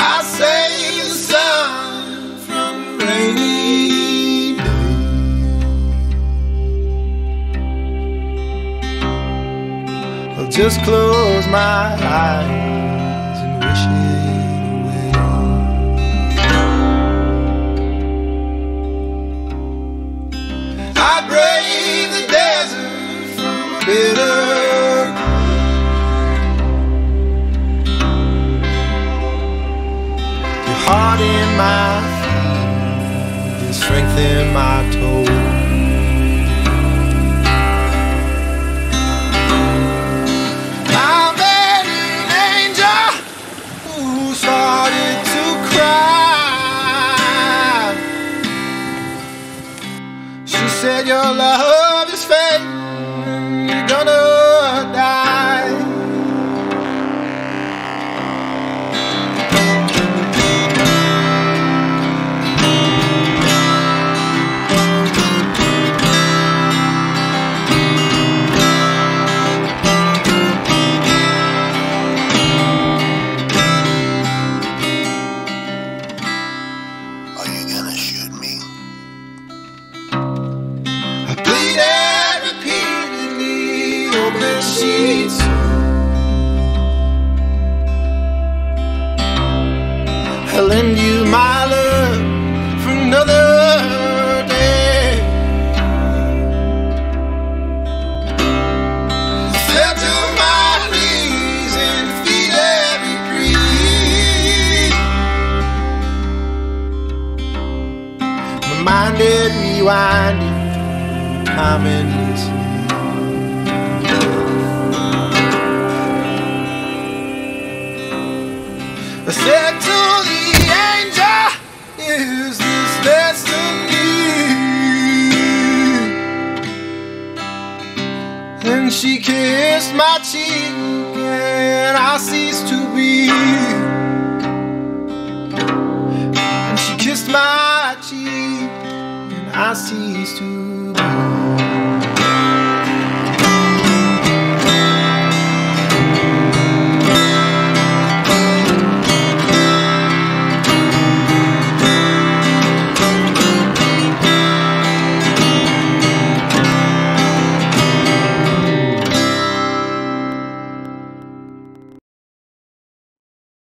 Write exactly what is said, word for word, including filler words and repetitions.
I save the sun from the rainy day. I'll just close my eyes and wish it away. I brave the desert from a bitter heart in my feet, and strength in my toe. I met an angel who started to cry. She said, your love is fake and you're gonna die. Sheets. I'll lend you my love for another day. Step to my knees and feed every creed. My mind is rewinding, time endless. I said to the angel, is this destiny? And she kissed my cheek and I ceased to be. And she kissed my cheek and I ceased to be.